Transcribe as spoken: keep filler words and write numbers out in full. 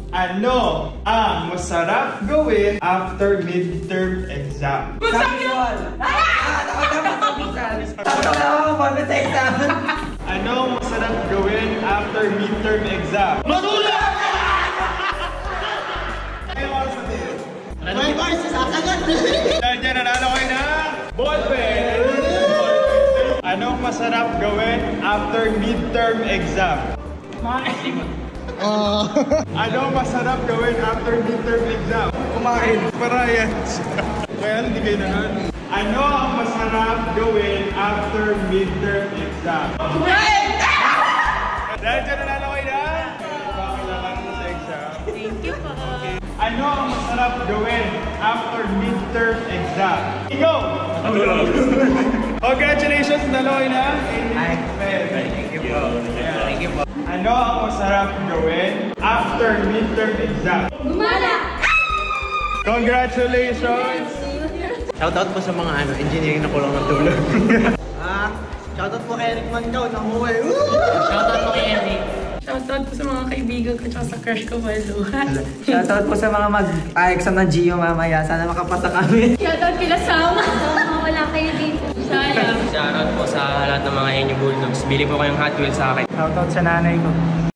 Ano ang masarap gawin after midterm exam? Ano ang masarap gawin after midterm exam? Matulog! Ayaw ako sabihin. May courses agad! Dahil dyan, nanalo kayo na ballpen! Anong masarap gawin after midterm exam? Uh, ano masarap gawin after midterm exam? Kumain. Parayan. Kaya hindi kayo naman. Ano ang masarap gawin after midterm exam? Kumain! Dahil dyan nanalo kayo na pakailangan mo sa exam. Thank you po. Okay. Ano ang masarap gawin after midterm exam? Go! Congratulations! Nanalo kayo na. Thank you po. Thank you po. Ano ang masarap gawin after midterm exam? Gumala! Congratulations! Shoutout po sa mga ano, engineering na kulang ng tulog. Ah, shoutout po kay Eric Mandaw ng Huway. Shoutout po kay Eric. Shoutout po sa mga kaibigan ko at sa crush ko, Malo. Shoutout po sa mga mag-exam ng Gio mamaya. Sana makapasa kami. Shoutout kila Sama. Sama, wala kayo dito. Sayang. Shoutout po sa lahat ng mga N U B Bulldogs. Bili po kayong Hot Wheels sa akin. Shoutout sa nanay ko.